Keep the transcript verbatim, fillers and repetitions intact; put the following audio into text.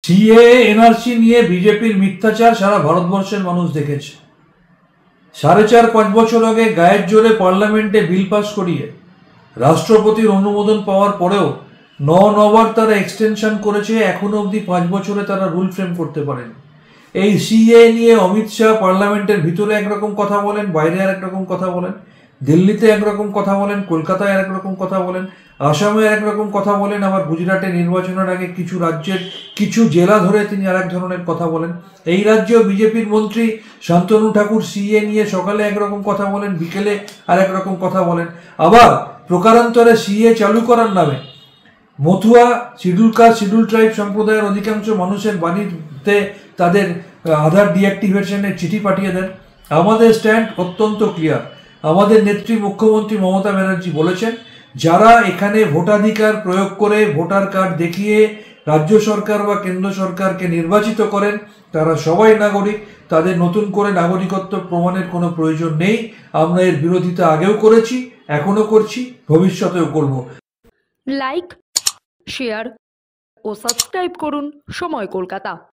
CA NRC নিয়ে বিজেপির মিথ্যাচার সারা ভারতবর্ষের মানুষ দেখেছে। সাড়ে চার পাঁচ বছর আগে গায়ের জোরে পার্লামেন্টে বিল পাস করিয়ে রাষ্ট্রপতির অনুমোদন পাওয়ার পরেও ন নবার তারা এক্সটেনশন করেছে। এখনো অবধি পাঁচ বছরে তারা রুল ফ্রেম করতে পারেন। এই সিএ নিয়ে অমিত শাহ পার্লামেন্টের ভিতরে একরকম কথা বলেন, বাইরে আর একরকম কথা বলেন, দিল্লিতে একরকম কথা বলেন, কলকাতায় আর একরকম কথা বলেন, আসামে একরকম কথা বলেন, আবার গুজরাটে নির্বাচনের আগে কিছু রাজ্যের কিছু জেলা ধরে তিনি আর এক ধরনের কথা বলেন। এই রাজ্যেও বিজেপির মন্ত্রী শান্তনু ঠাকুর সিএ নিয়ে সকালে একরকম কথা বলেন, বিকেলে আর একরকম কথা বলেন। আবার প্রকারান্তরে সিএ চালু করার নামে Matua, schedule caste, schedule tribe সম্প্রদায়ের অধিকাংশ মানুষের বাড়িতে তাদের আধার ডিঅ্যাক্টিভেশনের চিঠি পাঠিয়ে দেন। আমাদের স্ট্যান্ড অত্যন্ত ক্লিয়ার। আমাদের নেত্রী মুখ্যমন্ত্রী মমতা ব্যানার্জি বলেছেন, যারা এখানে ভোটাধিকার প্রয়োগ করে ভোটার কার্ড দেখিয়ে রাজ্য সরকার বা কেন্দ্র সরকারকে নির্বাচিত করেন তারা সবাই নাগরিক। তাদের নতুন করে নাগরিকত্ব প্রমাণের কোনো প্রয়োজন নেই। আমরা এর বিরোধিতা আগেও করেছি, এখনো করছি, ভবিষ্যতেও করব। লাইক, শেয়ার ও সাবস্ক্রাইব করুন সময় কলকাতা।